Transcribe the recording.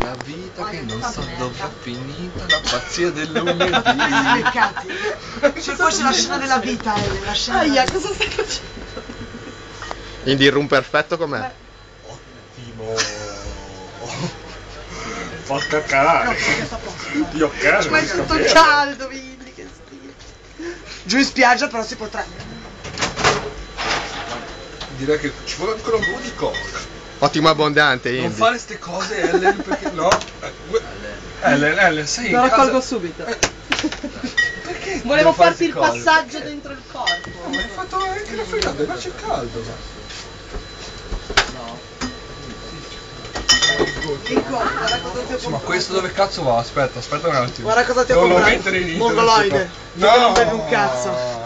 la vita che non so dove è finita, la pazzia del lunedì. Peccati. Cioè, poi c'è la scena della vita, la scena. Aia, cosa stai facendo? Quindi il room perfetto com'è? Ottimo. Porca cagare. Io a casa. Ma è tutto caldo, quindi che schifo. Giù in spiaggia però si potrebbe. Direi che ci vuole ancora un po' di coca. Ottimo abbondante, Non Indy. fare ste cose, Ellen, perché no? Ellen, sei in Lo casa. raccolgo subito. Perché? Volevo devo fare farti il ste cose? passaggio dentro il corpo. Ma hai fatto anche la fregata, ma c'è caldo. Guarda cosa ti ho Ma questo dove cazzo va? Aspetta un attimo. Guarda cosa ti ho Devo comprato. mettere in internet. Mongoloide. No! Non vedi un cazzo.